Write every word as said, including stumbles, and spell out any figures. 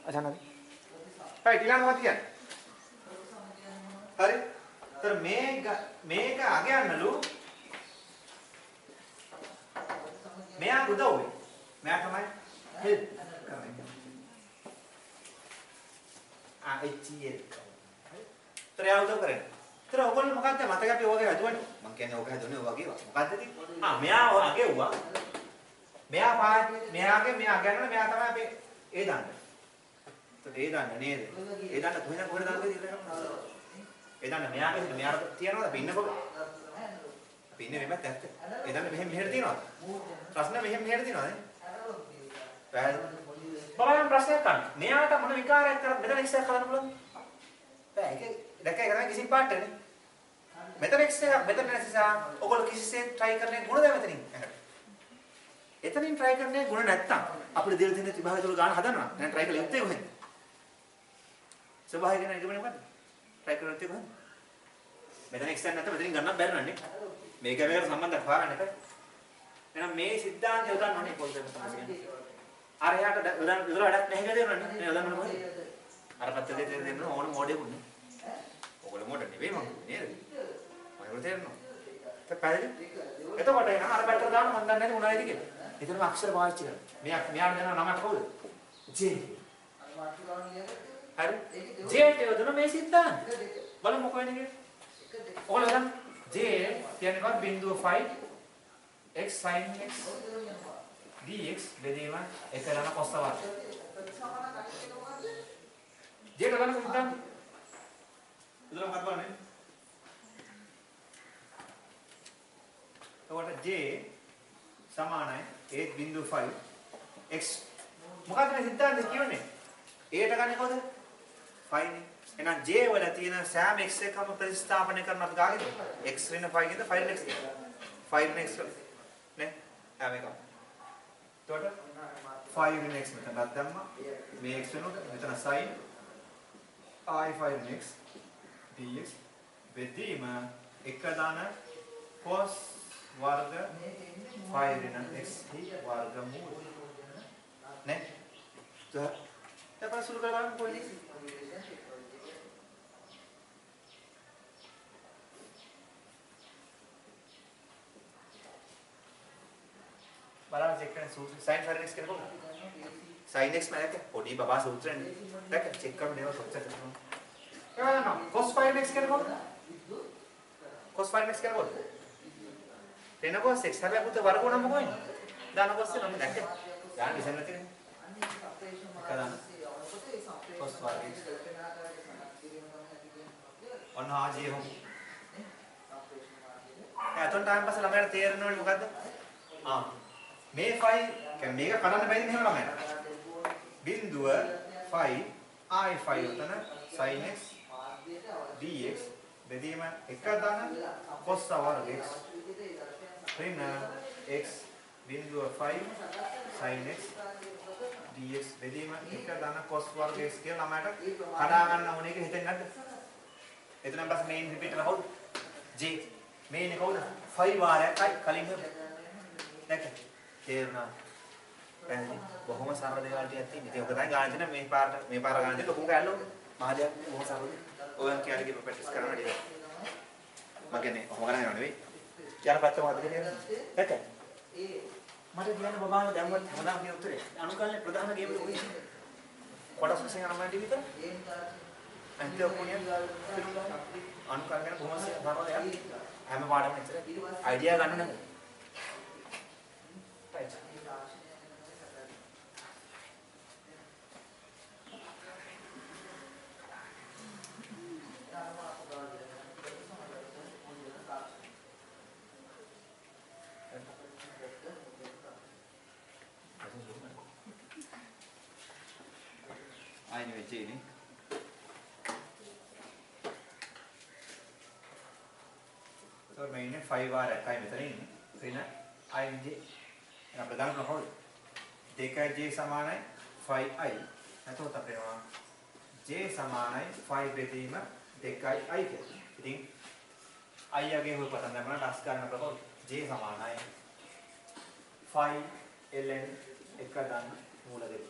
අචානක. right ඊළඟ මොකක්ද කියන්නේ? හරි. ඒතර මේක මේක අගයන්නලු මෙයා උදව් වෙයි. මෙයා තමයි හෙල්ප් කරන්නේ. ආ එච්.ඊ.එල්. හරි. ඒතර යා උදව් කරන්නේ. ඒතර ඔයගොල්ලෝ මොකද්ද මතක අපි ඔයගේ හදුවනේ. මම කියන්නේ ඔයගේ හදුවනේ ඔයගේ වා. මොකද්ද ඉතින්? ආ මෙයා අගෙව්වා. මෙයා පා මෙයාගේ මෙයා අගයන්න මෙයා තමයි අපි ඒ දාන්නේ. ඒතර ඒ දාන්න නේද? ඒ දාන්න කොහෙද කොහෙද දාන්නේ කියලා. ඒ දාන්න මෙයාගේ මෙයාට තියනවද අපි ඉන්නකොට? අපි ඉන්නේ මෙහෙමත් ඇත්ත. ඒ දාන්න මෙහෙම මෙහෙට තියනවද? ප්‍රශ්න මෙහෙම මෙහෙට තියනවද? පැහැදිලි. බලන්න ප්‍රශ්නයක් ගන්න. මෙයාට මොන විකාරයක් කරත් මෙතන එක්ස් එකක් කරන්න පුළුවන්ද? බෑ. ඒක දැක්කේ කරන්නේ කිසි පාටනේ. මෙතන එක්ස් එකක් මෙතන නැතිසා ඔයගොල්ලෝ කිසිසේත් try කරන්නේ ගුණ දෙ මෙතනින්. එතනින් try කරන්නේ ගුණ නැත්තම් අපිට දෙල දෙන විභාගය තුල ගන්න හදනවා. දැන් try කරලා යුත්තේ කොහෙන්ද? ස්වභාවික නේද මොකද? try කරලා යුත්තේ කොහෙන්ද? මෙතන එක්ස් එකක් නැත්නම් මෙතනින් ගන්නත් බැරි නන්නේ. මේක මේකට සම්බන්ධයක් හොයාගන්න එපා. එහෙනම් මේ સિદ્ધාන්තය උදන්න ඕනේ පොල්තේ තමයි. අර එයාට උදන් උදල වැඩක් නැහැ කියලා දෙනවනේ. නේ උදන්න මොකද? අර පැත්තේ දෙන්න දෙන්න ඕන මොඩෙකුනේ. ඔයගොල්ලෝ මොඩ නෙවෙයි මම නේද? මම තේරෙනවා. ඒක පැහැදිලි. එතකොට එහෙනම් අර පැත්තට දාන්න මම දන්නේ නැහැ මොනවයිද කියලා. එතනම අක්ෂර පාවිච්චි කරනවා. මෙයා මෙයාට දෙනවා නමක් කවුද? ජේ. හරි. ජේට යොදන මේ સિદ્ધාන්ත. බලමු මොකෝ වෙන්නේ කියලා. ඔයගොල්ලෝ දැන් ජේ කියන්නේ කොහොමද බිංදුව five x sin x dx බෙදීම එක ගන්න කොස්ස වර්ග. ජේට ගන්න සිද්ධාන්ත. උදේ මොකක්ද බලන්නේ? එතකොට j සමානයි eight point five x මොකක්ද මේ සිද්ධාන්තය කියන්නේ? a ට ගන්නේ කොහොමද? five නේ. එහෙනම් j වල තියෙන සෑම x එකම ප්‍රතිස්ථාපනය කරන අපි කාගෙද? x ඍණ five ගෙද five x five නේ x නේ හැම එකම. එතකොට five ඍණ x මෙතනක් දැම්මා. මේ x වෙනුත් මෙතන sin i five x dx බෙදීම එක දාන cos වර්ග five ඍණ x වර්ගමූල නේ. දැන් සුළු කරලා බලන්න කොහෙද? බලන්න චෙක් කරන්න සූත්‍රය sin five x කියලා කොහොමද? sin x මම දැක්ක පොඩි බබා සූත්‍රනේ. දැක්ක චෙක් කරන්න දේවල් කොච්චර කරනවා. එහෙනම් cos five x කියලා කොහොමද? cos five x කියලා කොහොමද? එන cos x හැබැයි පුතේ වර්ගුණ මොකෝ ඉන්නේ? දාන cos එක නම් දැක්කේ. දාන්න ඉතින් නැතිනේ. කරන්න. cos five x. ඔන්න ආජී හොම්. එතකොට ටයිම් පස්සේ ළමයට තේරෙනවනේ මොකද්ද? ආ මේ five කියන්නේ මේක කඩන්න බැරිද මෙහෙම ළමයට. බිංදුව five i five උතන sin x dx බෙදීම එක දාන cos වර්ග x ඍණ x බිංදුව five sin x dx බෙදීම එක දාන cos වර්ග x කියලා ළමයට කඩා ගන්න ඕනේ එක හිතෙන්නේ නැද්ද? එතනන් පස්සේ මේන් රිපීට් කරලා කවුද? j මේන් එක කවුද? five වාරයක්යි කලින් දැක්කේ. තේරුණා. පැහැදිලි. බොහොම සරල දේවල් ටිකක් තියෙනවා. ඉතින් ඔක තමයි ගාන දෙන මේ පාරට මේ පාර ගාන දෙන්න ලොකුම කැල්ලෝ. මහදයක් බොහොම සරලද? ඔයන් කියලා කිව්ව ප්‍රැක්ටිස් කරනවා නේද? මම කියන්නේ කොහොම කරන්නේ නෙවෙයි. කියන පැත්ත මොකද කියන්නේ? දැක්කේ? මට කියන්න බබාම දැම්මත් මොනවා කියන උත්තරේ. අනුකල්ලේ ප්‍රධාන ගේම එක කොහේද? කොටස් වශයෙන් අරන් ඉන්න විතර. අන්තිම කොනිය අනුකල්ල ගැන බොහොම සරල දෙයක්. හැම පාඩමක් ඉතල අයිඩියා ගන්න නේද? Aynı vecihini so main five bar එකයි මෙතන ඉන්නේ ඍණ i j එහෙනම් ප්‍රධාන ප්‍රහෝල් දෙකයි j සමානයි five i එතකොට අපේ j සමානයි five බෙදීම දෙකයි i කියලා. ඉතින් i යගේ හොය පටන් ගන්නවා ඩස් ගන්න ප්‍රහෝල් j සමානයි five ln එක දාන්න මූල දෙක